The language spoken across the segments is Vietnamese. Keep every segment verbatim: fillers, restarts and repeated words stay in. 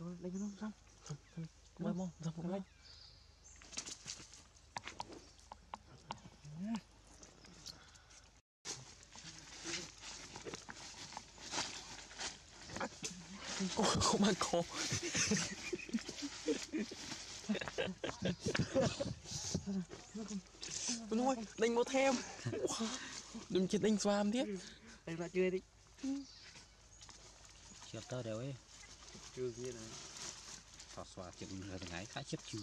rồi đánh cái nó xong mời mong xong một lách ôi không ăn cô nói đánh một thêm đừng chết đánh xoam tiếp đánh ra chơi đi chụp tao đều ấy chưa kia này xóa xóa chụp là ngày khá chấp chịu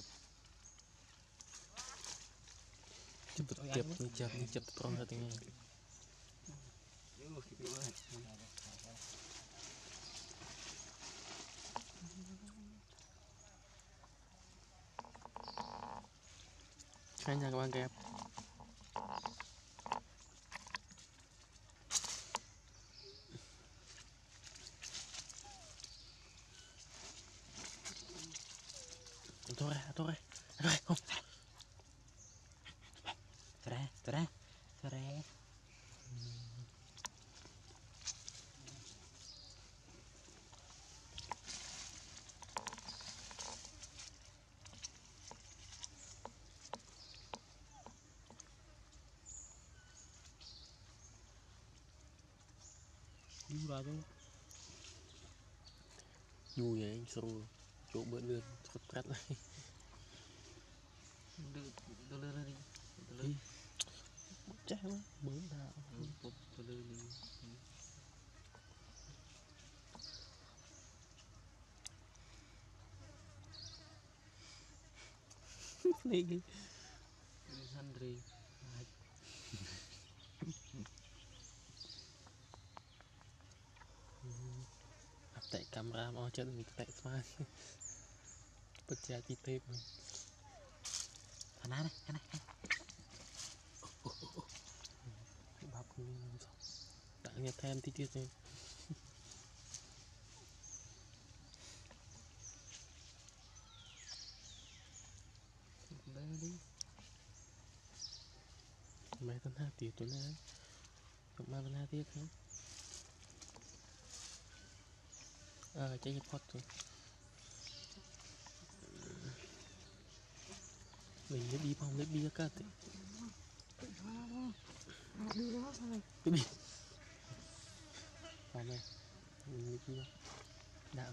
chụp chụp như chụp như chụp con ra tiếng hai nhà các bạn kẹp thôi ra thôi ra rồi không ra ra ra du ra chứ du vậy anh sâu chỗ bữa lươn thật cắt này tôi lên đi tôi lên chắc lắm bướm nào tôi lên đi này cái Sandri tại camera mà chân mình tại smart bật ra chi tiết mình thằng này thằng này bắp không tại nghe thêm tí tiết thôi lên đi mấy con hai tỷ tuần này chụp ba con hai tiết nữa à chạy pot rồi mình lấy đi phong lấy bia cả thì đi đó thôi cái gì vào này mình lấy bia đạo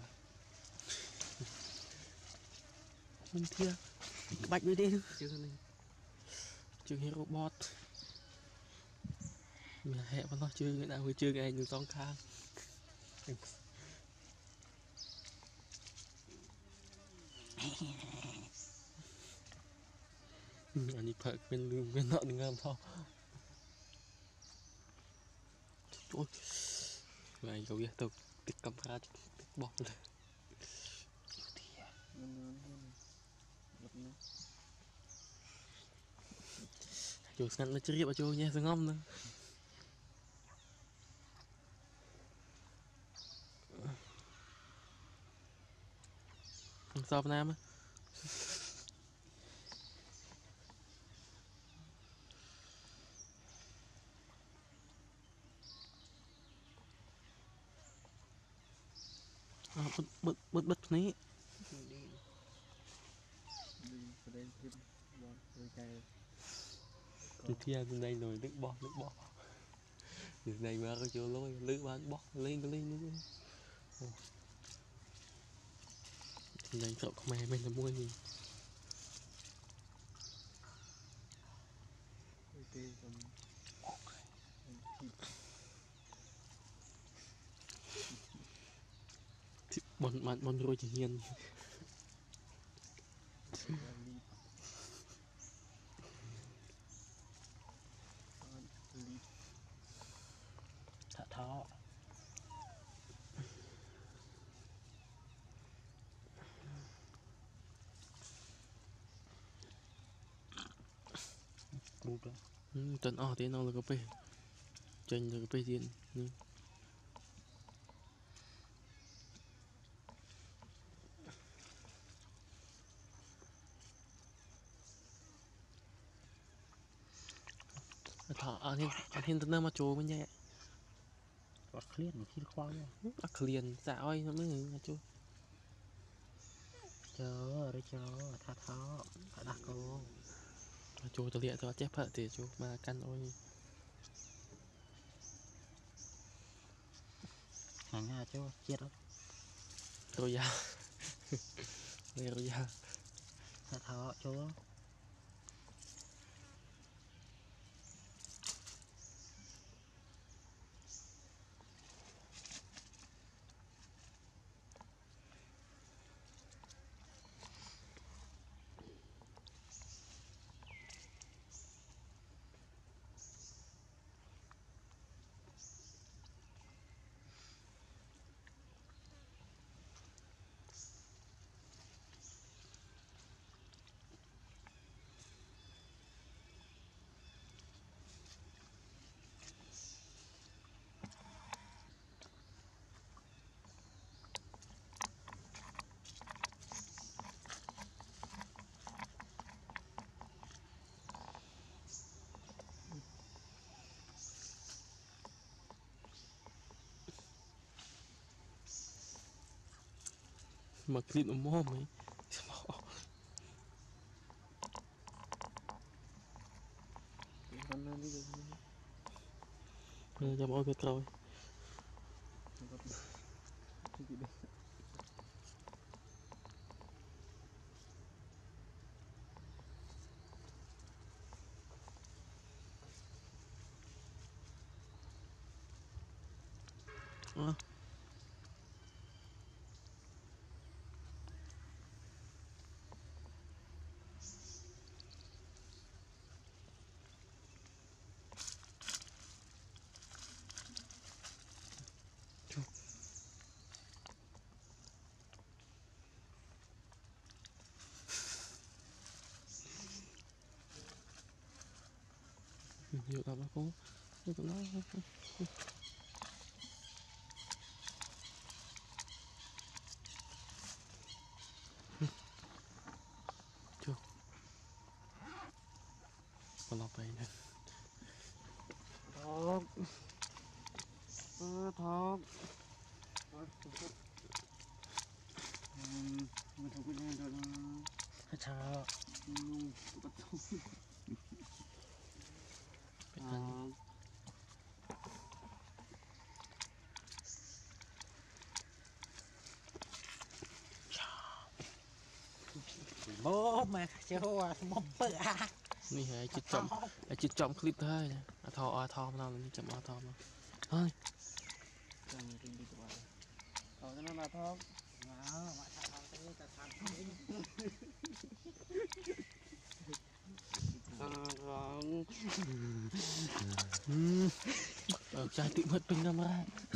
mình thia bạch đi đi chưa này chưa hero robot mình hẹn vào nó chơi cái nào mới chơi cái này nhiều song khang anh đi phật bên lưng bên nọ đừng làm sao ôi này cậu biết tao tích cầm ra tích bọt rồi chú sẵn nó chiri vào chú nha sừng ngâm nữa sao nam á à, bứt bứt bứt bứt ní đi đi vào đây thêm bọn rồi cày từ kia từ đây rồi nước bọt nước bọt từ này mà có chỗ lôi lưỡi bán bọt lên lên lên từ này sợ không mẹ mình là mua gì bọn bạn bọn rồi chỉ hiền thợ thọ đúng đó tuần ở thế nào là có pe tranh là có pe tiền thọ anh hiện anh hiện tận mà trố mới nhẹ và clean một khi khoang à clean dạ ơi nó mới là chú Rojo, Rojo, tha thọ, phải đặt cô. Chú tôi liệt cho chép hả thì chú mà căn ôi. Hàng ha chú, chết rồi. Rồi ra. Rồi ra. Tha thọ chú. Mà clip nó mồm ấy. Con nó đi được. Chăm ôi cái trôi. À. Nhiều lắm nó cũng nó cũng nói chưa còn lọc này nè Thọc ơ thọc mình thọc cái này rồi Tha thọ. luôn bắt thọc Bố mà chưa một bữa. นี่ไอ้จิตจอมไอ้จิตจอมคลิปได้นะอาทออาทอมาเรานี่จำอาทอมาเฮ้ย Chẳng tìm đi tụi Thọc cho nó là thọc Đó, mà sao không thấy ta tham thấy. ờ trai tự mất bình ra mà